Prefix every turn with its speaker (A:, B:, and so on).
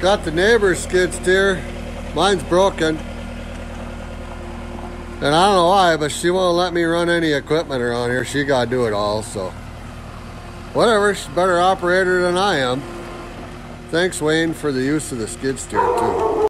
A: Got the neighbor's skid steer. Mine's broken. And I don't know why, but she won't let me run any equipment around here. She gotta do it all, so. Whatever, she's a better operator than I am. Thanks, Wayne, for the use of the skid steer, too.